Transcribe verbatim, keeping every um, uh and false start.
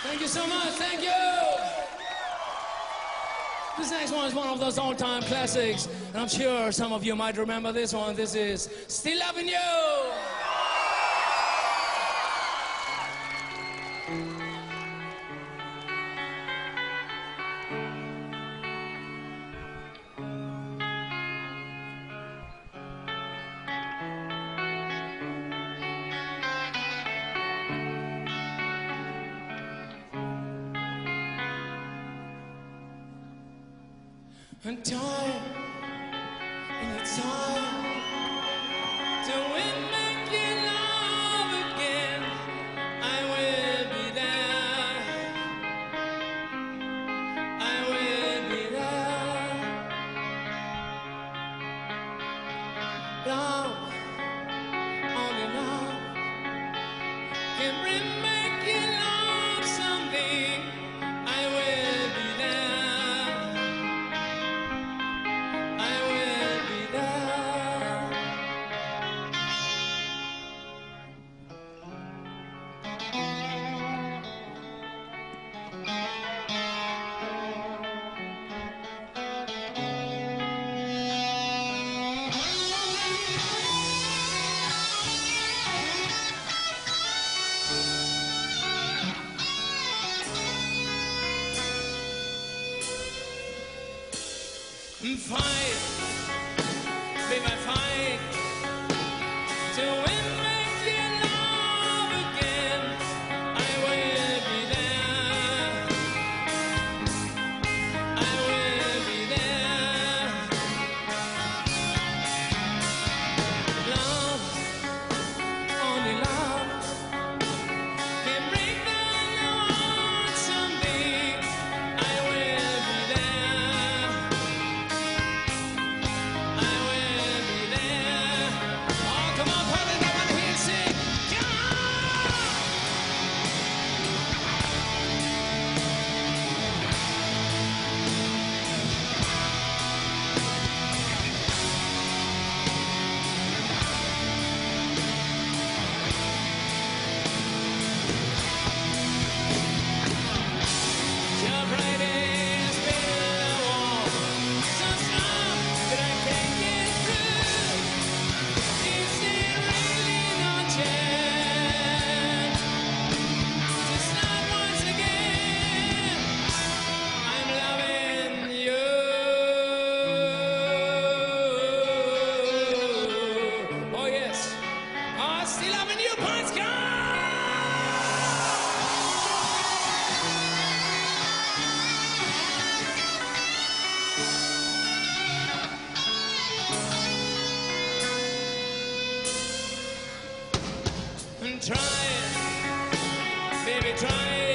Thank you so much. Thank you. This next one is one of those all-time classics, and I'm sure some of you might remember this one. This is Still Loving You. I'm tired, and it's hard to win, make you love again. I will be there. I will be there. Love, only love can bring back your love someday. I will be there. Fight, baby, fight to win, make you love again. I will be there. I will be there. Love, only love can break down your heart someday. I will be there. Still loving you, Pascal! And try it, baby, try it.